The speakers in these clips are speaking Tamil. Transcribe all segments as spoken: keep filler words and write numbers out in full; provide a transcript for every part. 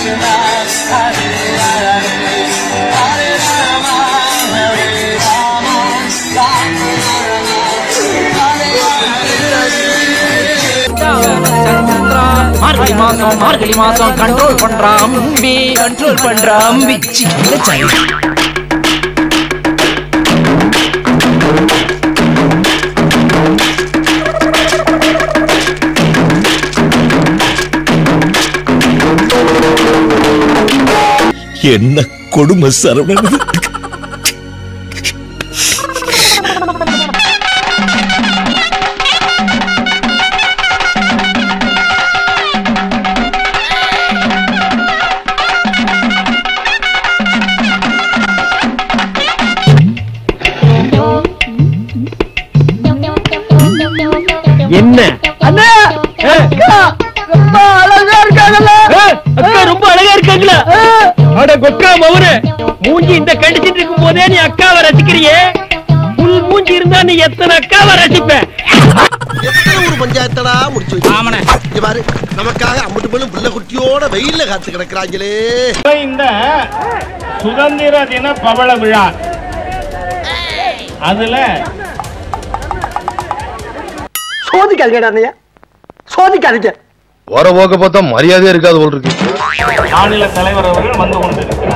மார்கழி மாசம் மார்கழி மாசம் கண்ட்ரோல் பண்ற அம்பி கண்ட்ரோல் பண்ற அம்பி என்ன கொடுமை சரவணன். என்ன அண்ணா அக்கா ரொம்ப அழகா இருக்காங்கல்ல அக்கா ரொம்ப அழகா இருக்காங்களா அட கொக்கா மவனே மூஞ்சி இந்த கண்டிச்சிட்டு இருக்கும் போதே நீ அக்காவை ரசிக்கிறியே புல் மூஞ்சி இருந்தா நீ எத்தனை அக்காவை ரசிப்ப எத்தனை ஒரு பஞ்சாயத்தடா முடிச்சு ஆமனே இங்க பாரு நமக்காக அம்மட்டு போலும் புள்ள குட்டியோட வெயில்ல காத்து கிடக்குறாங்களே இந்த சுதந்திர தின பவள விழா அதுல சோதிக்காதீங்க சோதிக்காதீங்க வர போக்க பார்த்தா மரியாதையே இருக்காது போல் இருக்கு. மாநில தலைவர் அவர்கள் வந்து கொண்டிருக்கிறார்.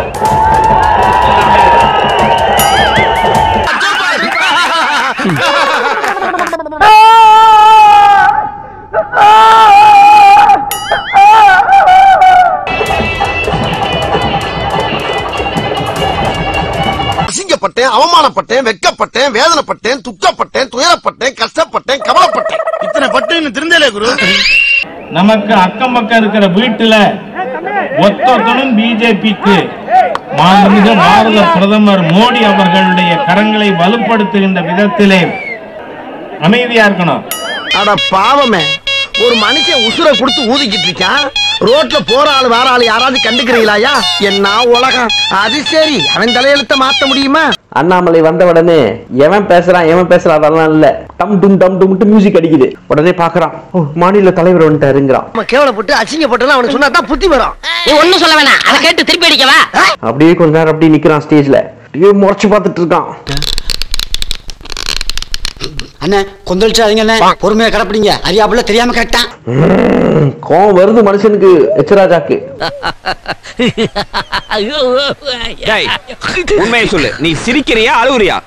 அசிங்கப்பட்டேன், அவமானப்பட்டேன், வெக்கப்பட்டேன், வேதனைப்பட்டேன், துக்கப்பட்டேன், துயரப்பட்டேன், கஷ்டப்பட்டேன், கவலைப்பட்டேன். இத்தனை பட்டு திருந்தலே குரு. நமக்கு அக்கம் பக்கம் இருக்கிற வீட்டுல ஒத்தொத்தனும் பிஜேபிக்கு மாண்புமிகு பாரத பிரதமர் மோடி அவர்களுடைய கரங்களை வலுப்படுத்துகின்ற விதத்திலே அமைதியா இருக்கணும். அட பாவமே, ஒரு மனுஷன் உசுரை கொடுத்து ஊதிக்கிட்டு இருக்கான். ரோட்ல போற ஆளு வேற ஆளு யாராவது கண்டுக்கிறீங்களாயா? என்ன உலகம் அது சரி, அவன் தலையெழுத்த மாத்த முடியுமா? அண்ணாமலை வந்த உடனே எவன் பேசுறான் எவன் பேசுறான் அதெல்லாம் இல்ல, டம் டும் டம் டும் மியூசிக் அடிக்குது. உடனே பாக்குறான், ஓ மாநில தலைவர் வந்துட்டாருங்கிறான். நம்ம கேவலப்பட்டு அசிங்கப்பட்டு அவனுக்கு சொன்னா தான் புத்தி வரும். நீ ஒண்ணும் சொல்ல வேணாம், அதை கேட்டு திருப்பி அடிக்கவா? அப்படியே கொஞ்ச நேரம் அப்படியே நிக்கிறான் ஸ்டேஜ்ல, அப்படியே முறைச்சு பார்த்துட்டு இருக்கான். அண்ணே கொந்தளிச்சாதீங்க அண்ணே, பொறுமையா கடப்பிடிங்க. அறியாப்புல தெரியாம கேட்டான். கோவம் வருது மனுஷனுக்கு எச்சராஜாக்கு. உண்மையை சொல்லு, நீ சிரிக்கிறியா அழுகுறியா?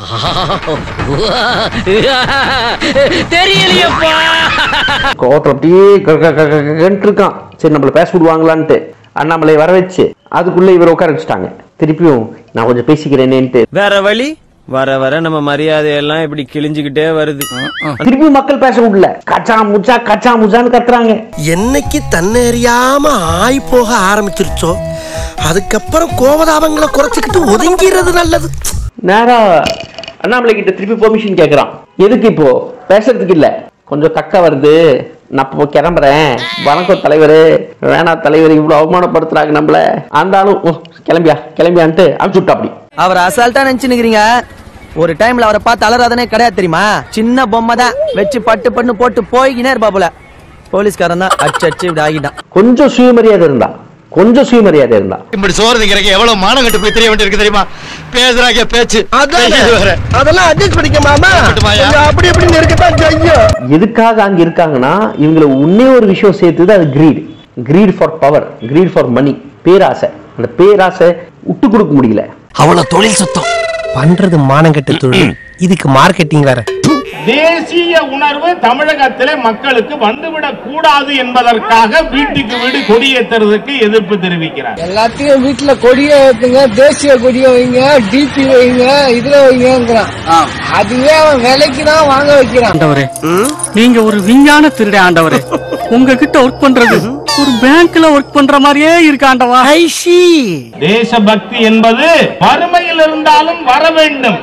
தெரியலையப்பா. கோவத்துல அப்படியே இருக்கான். சரி நம்மள பேச விடுவாங்களான்ட்டு அண்ணாமலை வர வச்சு அதுக்குள்ள இவர் உட்கார வச்சுட்டாங்க. திருப்பியும் நான் கொஞ்சம் பேசிக்கிறேனேன்ட்டு வேற வழி வர வர நம்ம மரியாதையெல்லாம் இப்படி கிழிஞ்சுக்கிட்டே வருது. திருப்பி மக்கள் பேச விடல, கச்சா முச்சா கச்சா முச்சான்னு கத்துறாங்க. என்னைக்கு தன்னை அறியாம ஆய் போக ஆரம்பிச்சிருச்சோ அதுக்கப்புறம் கோபதாபங்களை குறைச்சிக்கிட்டு ஒதுங்கிறது நல்லது. நேரா அண்ணாமலை கிட்ட திருப்பி பெர்மிஷன் கேக்குறான். எதுக்கு இப்போ பேசுறதுக்கு இல்ல, கொஞ்சம் தக்க வருது, நான் இப்போ கிளம்புறேன். வணக்கம் தலைவரு, வேணா தலைவர் இவ்வளவு அவமானப்படுத்துறாங்க நம்மள. அந்த ஆளும் கிளம்பியா கிளம்பியான்ட்டு அனுப்பிச்சு விட்டா. அப்படி அவர் அசால்ட்டா நினைச்சுக்கிறீங்க. ஒரு டைம்ல அவரை பார்த்து அலறாதனே கிடையாது தெரியுமா? சின்ன பொம்மை தான் வச்சு பட்டு பண்ணு போட்டு போய்கினே இருப்பாப்புல. போலீஸ்காரன் தான் அச்சு அச்சு இப்படி ஆகிட்டான். கொஞ்சம் சுயமரியாதை இருந்தா கொஞ்சம் சுயமரியாதை இருந்தா இப்படி சோறு திங்கிறக்கு எவ்வளவு மானம் கட்டு போய் தெரிய வேண்டியிருக்கு தெரியுமா? பேசுறாங்க பேச்சு அதெல்லாம் அட்ஜஸ்ட் பண்ணிக்க மாமா, அப்படி இப்படி இருக்கத்தான் செய்யும். எதுக்காக அங்க இருக்காங்கன்னா இவங்களை உன்னே ஒரு விஷயம் சேர்த்துது, அது greed. Greed for power, greed for money, பேராசை. அந்த பேராசை விட்டு கொடுக்க முடியல. அவ்வளவு தொழில் சுத்தம் பண்றது மானங்கெட்ட தொழில், இதுக்கு மார்க்கெட்டிங் வேற. தேசிய உணர்வு தமிழகத்திலே மக்களுக்கு வந்துவிடக் கூடாது என்பதற்காக வீட்டுக்கு வீடு கொடியேற்றுறதுக்கு எதிர்ப்பு தெரிவிக்கிறார். எல்லாத்தையும் வீட்டுல கொடிய வைங்க, தேசிய கொடிய வைங்க, டிபி வைங்க, இதுல வைங்கிறான். அதுவே அவன் விலைக்கு தான் வாங்க வைக்கிறான். ஆண்டவரே, நீங்க ஒரு விஞ்ஞான திருட ஆண்டவரே. உங்ககிட்ட ஒர்க் பண்றது ஒரு பேங்க்ல ஒர்க் பண்ற மாதிரியே இருக்கு ஆண்டவா. தேசபக்தி என்பது வறுமையில் இருந்தாலும் வர வேண்டும்.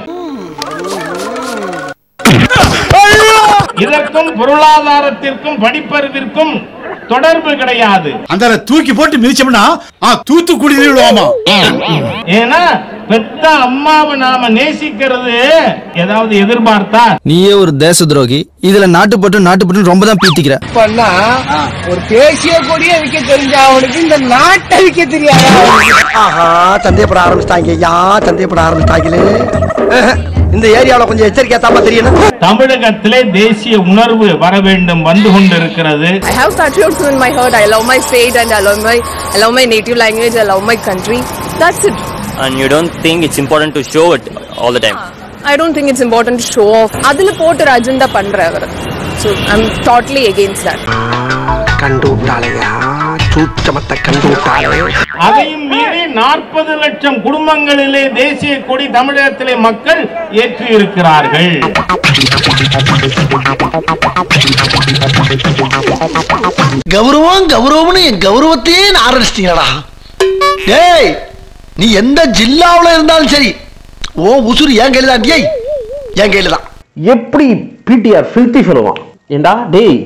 இதற்கும் பொருளாதாரத்திற்கும் படிப்பறிவிற்கும் தொடர்பு கிடையாது. அந்த தூக்கி போட்டு மிதிச்சோம்னா தூத்துக்குடி விழுவாமா? ஏன்னா பெத்த அம்மாவை நாம நேசிக்கிறது ஏதாவது எதிர்பார்த்தா? நீயே ஒரு தேச துரோகி, இதுல நாட்டுப்பட்டு நாட்டுப்பட்டு ரொம்ப தான் பீத்திக்கிற. ஒரு தேசிய கொடியை விற்க தெரிஞ்ச அவனுக்கு இந்த நாட்டை விற்க தெரியாது. ஆஹா, சந்தேகப்பட ஆரம்பிச்சிட்டாங்க. யா சந்தேகப்பட ஆரம்பிச்சிட்டாங்களே. இந்த ஏரியாவில கொஞ்சம் எச்சரிக்கையா தான் தெரியணும். தமிழகத்திலே தேசிய உணர்வு வர வேண்டும், வந்து கொண்டிருக்கிறது. I have patriotism in my heart. I love my state and I love my I love my native language. I love my country. That's it. And you don't think it's important to show it all the time? I don't think it's important to show off. adile potu agenda பண்றவர். So I'm totally against that. கண்டு விட்டாளையா, சூச்சமத்தை கண்டு விட்டாளே. அதையும் மீறி நாற்பது லட்சம் குடும்பங்களிலே தேசிய கொடி தமிழகத்திலே மக்கள் ஏற்றி இருக்கிறார்கள். கௌரவம் கௌரவம்னு என் கௌரவத்தையே ஆரம்பிச்சிட்டீங்களா? டேய், நீ எந்த ஜில்லாவுல இருந்தாலும் சரி, ஓ உசுறு என் கையில தான். டேய், என் கையில தான். எப்படி பிடிஆர் ஃபில்தி சொல்லுவான்? ஏண்டா டேய்,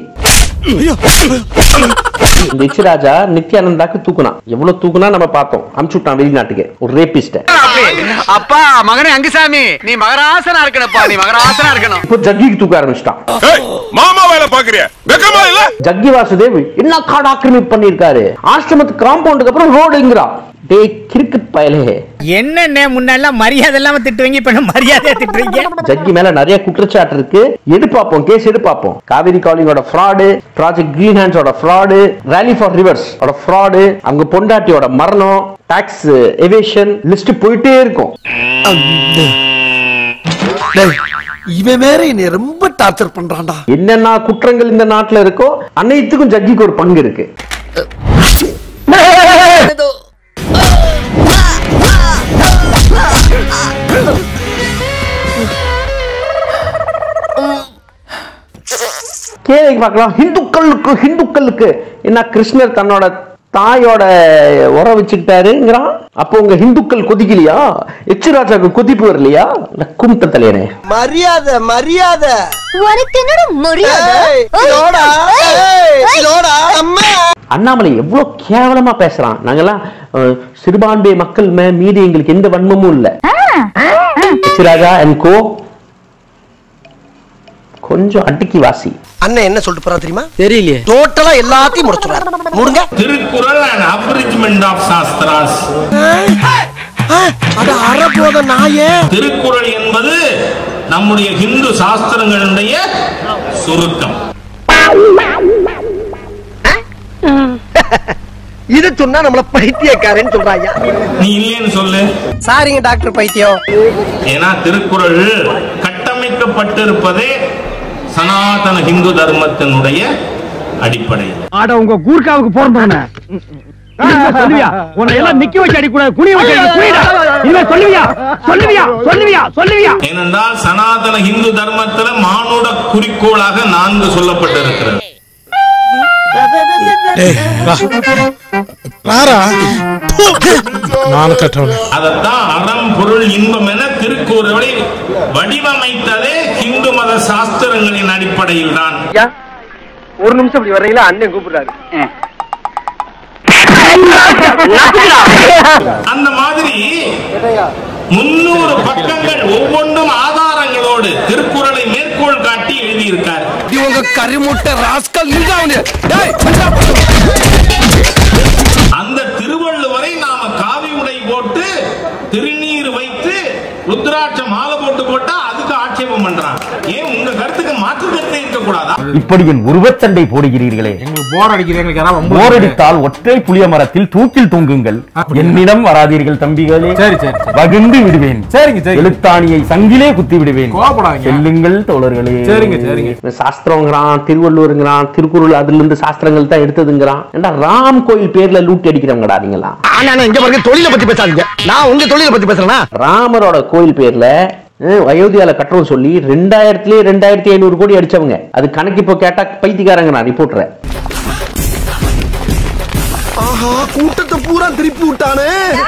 இந்த ராஜா நித்யானந்தாக்கு தூக்குனா எவ்வளவு தூக்குனா நம்ம பார்த்தோம். அமுச்சுட்டான் வெளிநாட்டுக்கு ஒரு ரேபிஸ்ட. அப்பா மகனே அங்குசாமி, நீ மகராசனா இருக்கணும்ப்பா, நீ மகராசனா இருக்கணும். இப்போ ஜக்கிக்கு தூக்க ஆரம்பிச்சிட்டான். மாமா வேலை பாக்குறியா? வெக்கமா இல்ல? ஜக்கி வாசுதேவ் என்ன காடு ஆக்கிரமிப்பு பண்ணிருக்காரு. ஆசிரமத்துக்கு காம்பவுண்டுக்கு அப்புறம் ரோடுங்கிறா. டேய் கிறுக்கு பயலே, என்னென்ன முன்னெல்லாம் மரியாதை இல்லாம திட்டுவீங்க, இப்ப மரியாதையா திட்டுவீங்க. ஜக்கி மேல நிறைய குற்றச்சாட்டு இருக்கு. எடுப்பாப்போம், கேஸ் எடுப்பாப்போம். காவேரி காலிங்கோட ஃப்ராடு, ப்ராஜெக்ட் கிரீன் ஹேண்ட்ஸோட ஃப்ராடு, ரேலி ஃபார் ரிவர்ஸ் ஓட ஃப்ராடு, அவங்க பொண்டாட்டியோட மரணம், டாக்ஸ் எவேஷன், லிஸ்ட் போயிட்டே இருக்கும். இவன் வேற என்னை ரொம்ப டார்ச்சர் பண்றான்டா. என்னென்ன குற்றங்கள் இந்த நாட்டுல இருக்கோ அனைத்துக்கும் ஜக்கிக்கு ஒரு பங்கு இருக்கு. கேள்வி பார்க்கலாம். ஹிந்துக்களுக்கு ஹிந்துக்களுக்கு என்ன கிருஷ்ணர் தன்னோட தாயோட உர வச்சுக்கிட்டாருங்கிறான். அப்போ உங்க ஹிந்துக்கள் கொதிக்கலையா? எச்சுராஜாக்கு கொதிப்பு வரலையா? கும்பிட்ட தலையனே, மரியாதை மரியாதை. அண்ணாமலை எவ்வளவு கேவலமா பேசுறான். நாங்கெல்லாம் சிறுபான்மை மக்கள் மீது எங்களுக்கு எந்த வன்மமும் இல்ல. எச்சுராஜா அண்ட் கோ கொஞ்சம் அடிக்கி வாசி. அண்ணன் என்ன சொல்லிட்டு போறா தெரியுமா? தெரியலையே. டோட்டலா எல்லாத்தையும் முடிச்சுறாரு. மூடுங்க. Thirukkural and abridgment of shastras. அட அரபோத நாயே. திருக்குறள் என்பது நம்முடைய இந்து சாஸ்திரங்களுடைய சுருக்கம். இது சொன்னா நம்மள பைத்தியக்காரன்னு சொல்றாங்க. நீ இல்லைன்னு சொல்லு. சாரிங்க டாக்டர் பைத்தியம். ஏன்னா திருக்குறள் கட்டமைக்கப்பட்டிருப்பதே சனாதன இந்து தர்மத்தினுடைய அடிப்படை. ஆட உங்க கூர்க்காவுக்கு போறோம். சொல்லுவியா? உன்னை எல்லாம் நிக்க வச்சு அடிக்கூடாது, குனிய வச்சு குனிடா. இவன் சொல்லுவியா சொல்லுவியா சொல்லுவியா சொல்லுவியா? ஏனென்றால் சனாதன இந்து தர்மத்துல மானுட குறிக்கோளாக நான்கு சொல்லப்பட்டிருக்கிறது. அதத்தான் அறம் பொருள் இன்பம் என திருக்குறளை வடிவமைத்ததே இந்து மத சாஸ்திரங்களின் அடிப்படையில் தான். ஒரு நிமிஷம் இப்படி வர்றீங்களா? அண்ணன் கூப்பிடுறாரு. அந்த மாதிரி முன்னூறு பக்கங்கள் ஒவ்வொன்றும் ஆதாரங்களோடு திருக்குறளை மேற்கோள் காட்டி எழுதியிருக்கார். கரிமுட்டை ராஸ்கல். அந்த திருவள்ளுவரை நாம காவி உடை போட்டு திருநீர் வைத்து ருத்ராட்ச மாலை போட்டு போட்டா அதுக்கு ஆட்சேபம் பண்றான். ஏன் உங்க கருத்துக்கு மாற்று கருத்து இருக்க கூடாதா? இப்படி என் உருவச்சண்டை போடுகிறீர்களே. போர் அடிக்கிறீங்க. போர் அடித்தால் ஒற்றை புளிய மரத்தில் தூக்கில் தூங்குங்கள். என்னிடம் வராதீர்கள் தம்பிகளே. சரி சரி, வகுந்து விடுவேன். சரிங்க சரி. எழுத்தாணியை சங்கிலே குத்தி விடுவேன். செல்லுங்கள் தோழர்களே. சரிங்க சரிங்க. சாஸ்திரங்கிறான், திருவள்ளுவருங்கிறான், திருக்குறள் அதுல இருந்து சாஸ்திரங்கள் தான் எடுத்ததுங்கிறான். ஏண்டா ராம் கோயில் பேர்ல லூட்டி அடிக்கிறவங்கடா நீங்களா? இங்க பாருங்க, தொழிலை பத்தி பேசாதீங்க. நான் உங்க தொழிலை பத்தி பேசுறேன்னா? ராமரோட கோயில் பேர்ல அயோத்தியால கட்டுறோம் சொல்லி ரெண்டாயிரத்திலே ரெண்டாயிரத்தி ஐநூறு கோடி அடிச்சவங்க. அது கணக்கு இப்போ கேட்டா பைத்தியக்காரங்க. நான் ரிப்போர்ட்டர். ஆஹா, கூட்டத்தை பூரா திருப்பி விட்டானே.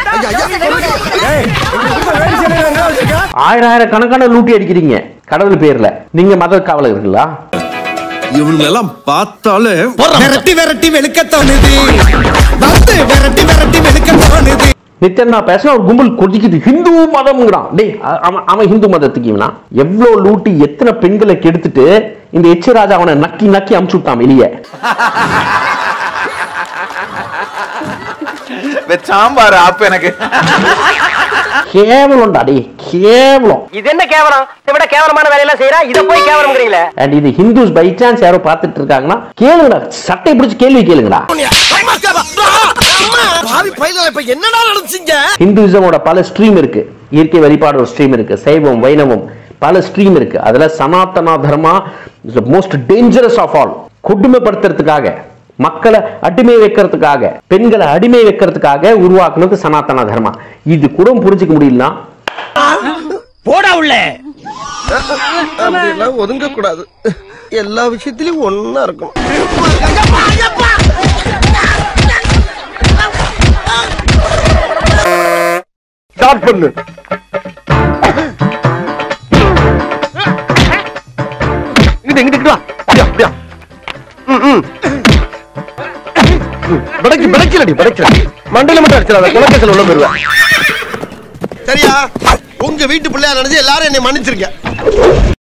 ஆயிரம் ஆயிரம் கணக்கான லூட்டி அடிக்கிறீங்க கடவுள் பேர்ல. நீங்க மத காவலர்களா? இவங்க எல்லாம் பார்த்தாலே விரட்டி விரட்டி வெளுக்க தோணுது. விரட்டி விரட்டி வெளுக்க தோணுது. நித்யன் நான் பேசினா ஒரு கும்பல் கொதிக்குது ஹிந்து மதம்ங்கிறான். டேய் அவன் அவன் ஹிந்து மதத்துக்கு இவனா எவ்வளவு லூட்டி எத்தனை பெண்களை கெடுத்துட்டு இந்த எச் ராஜா அவனை நக்கி நக்கி அமுச்சு விட்டான் வெளியே. சாம்பார் ஆப் எனக்கு கேவலம்டா டேய் கேவலம். இது என்ன கேவலம்? இதை விட கேவலமான வேலையெல்லாம் செய்யறா, இத போய் கேவலம்ங்கறீங்களே. அண்ட் இது ஹிந்துஸ் பை சான்ஸ் யாரோ பார்த்துட்டு இருக்காங்கன்னா கேளுங்கடா, சட்டை பிடிச்சு கேள்வி கேளுங்கடா. என்னடா நடந்துச்சீங்க? ஹிந்துயிசமோட பல ஸ்ட்ரீம் இருக்கு. இயற்கை வழிபாடு ஒரு ஸ்ட்ரீம் இருக்கு, சைவம் வைணவம் பல ஸ்ட்ரீம் இருக்கு. அதுல Sanatana Dharma is the most dangerous of all. கொடுமைப்படுத்துறதுக்காக, மக்களை அடிமை வைக்கிறதுக்காக, பெண்களை அடிமை வைக்கிறதுக்காக உருவாக்குனது சனாதன தர்மா. இது கூட புரிஞ்சுக்க முடியலனா போடா உள்ள. அப்படிலாம் ஒதுங்க கூடாது. எல்லா விஷயத்திலயும் ஒண்ணா இருக்கும். ஸ்டார்ட் பண்ணு. இங்க இங்க வா. அப்படியே அப்படியே. ம் ம். படக்கி படக்கிலடி படக்கில. மண்டையில மட்டும் அடிச்சறாத. குலக்கேசல உள்ள போடுவா. சரியா? உங்க வீட்டு பிள்ளையா நினைச்சு எல்லாரும் என்னை மன்னிச்சிருங்க.